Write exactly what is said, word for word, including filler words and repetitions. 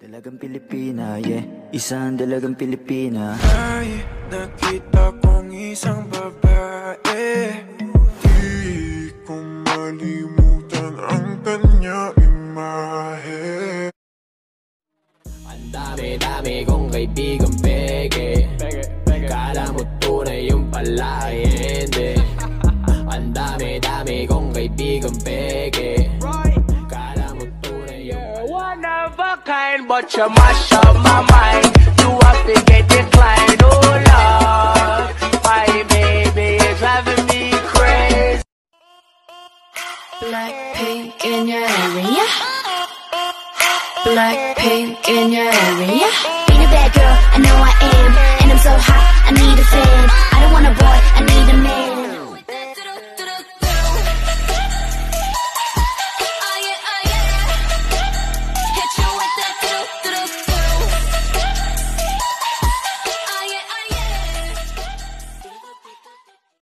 Dalagang Pilipina, yeah. Isang dalagang Pilipina. Ay, nakita kong isang babae. Di ko malimutan ang kanya imahe. Ang dami-dami kong kaibigang peke. Kala mo tunay yung pala ay hindi. Ang dami-dami kong kaibigang peke. Kala mo tunay yung pala. One of a kind, but you mash up my mind. You have to get declined, oh Lord. My baby is driving me crazy. Blackpink in your area. Blackpink in your area. Ain't a bad girl, I know I am. And I'm so hot, I need a fan. I don't want a boy, I need a man.